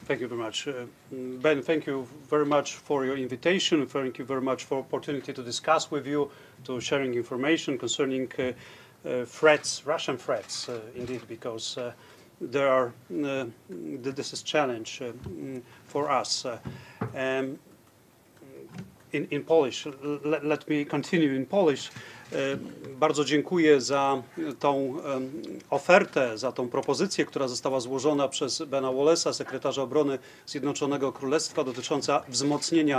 Thank you very much. Ben, thank you very much for your invitation. Thank you very much for opportunity to discuss with you, to sharing information concerning threats, Russian threats, indeed, because there are, this is challenge for us. In Polish, let me continue in Polish. Bardzo dziękuję za tą ofertę, za tą propozycję, która została złożona przez Bena Wallace'a, sekretarza obrony Zjednoczonego Królestwa, dotycząca wzmocnienia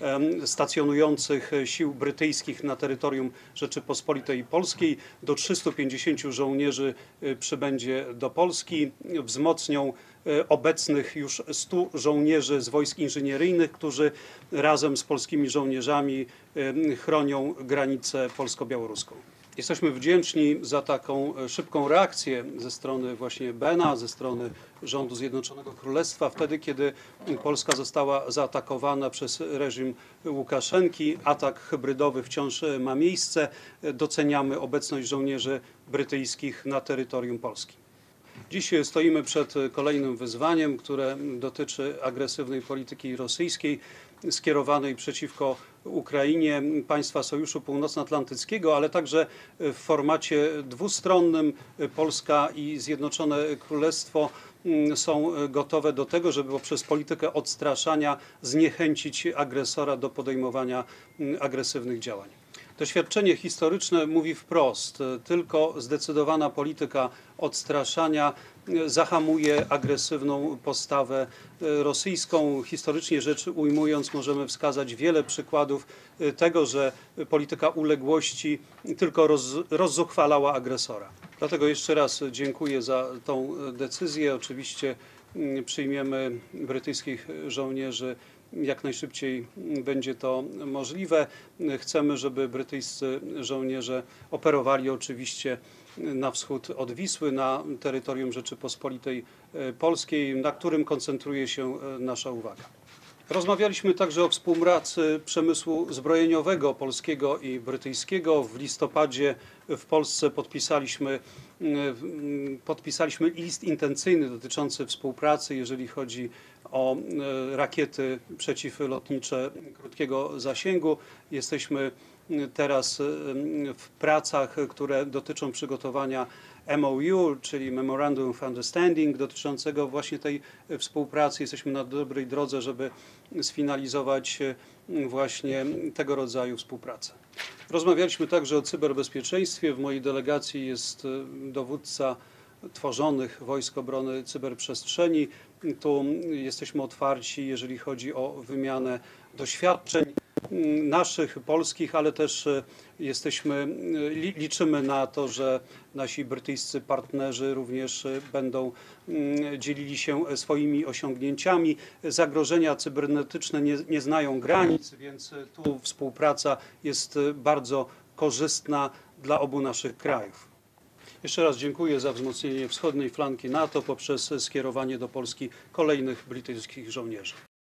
stacjonujących sił brytyjskich na terytorium Rzeczypospolitej Polskiej. Do 350 żołnierzy przybędzie do Polski, wzmocnią obecnych już 100 żołnierzy z wojsk inżynieryjnych, którzy razem z polskimi żołnierzami chronią granicę polsko-białoruską. Jesteśmy wdzięczni za taką szybką reakcję ze strony właśnie Bena, ze strony rządu Zjednoczonego Królestwa, wtedy kiedy Polska została zaatakowana przez reżim Łukaszenki. Atak hybrydowy wciąż ma miejsce. Doceniamy obecność żołnierzy brytyjskich na terytorium Polski. Dziś stoimy przed kolejnym wyzwaniem, które dotyczy agresywnej polityki rosyjskiej skierowanej przeciwko Ukrainie, państwa Sojuszu Północnoatlantyckiego, ale także w formacie dwustronnym. Polska i Zjednoczone Królestwo są gotowe do tego, żeby poprzez politykę odstraszania zniechęcić agresora do podejmowania agresywnych działań. Doświadczenie historyczne mówi wprost, tylko zdecydowana polityka odstraszania zahamuje agresywną postawę rosyjską. Historycznie rzecz ujmując, możemy wskazać wiele przykładów tego, że polityka uległości tylko rozzuchwalała agresora. Dlatego jeszcze raz dziękuję za tą decyzję. Oczywiście przyjmiemy brytyjskich żołnierzy jak najszybciej będzie to możliwe. Chcemy, żeby brytyjscy żołnierze operowali oczywiście na wschód od Wisły, na terytorium Rzeczypospolitej Polskiej, na którym koncentruje się nasza uwaga. Rozmawialiśmy także o współpracy przemysłu zbrojeniowego polskiego i brytyjskiego. W listopadzie w Polsce podpisaliśmy list intencyjny dotyczący współpracy, jeżeli chodzi o rakiety przeciwlotnicze krótkiego zasięgu. Jesteśmy teraz w pracach, które dotyczą przygotowania MOU, czyli Memorandum of Understanding, dotyczącego właśnie tej współpracy. Jesteśmy na dobrej drodze, żeby sfinalizować właśnie tego rodzaju współpracę. Rozmawialiśmy także o cyberbezpieczeństwie. W mojej delegacji jest dowódca tworzonych Wojsk Obrony Cyberprzestrzeni. Tu jesteśmy otwarci, jeżeli chodzi o wymianę doświadczeń naszych, polskich, ale też liczymy na to, że nasi brytyjscy partnerzy również będą dzielili się swoimi osiągnięciami. Zagrożenia cybernetyczne nie znają granic, więc tu współpraca jest bardzo korzystna dla obu naszych krajów. Jeszcze raz dziękuję za wzmocnienie wschodniej flanki NATO poprzez skierowanie do Polski kolejnych brytyjskich żołnierzy.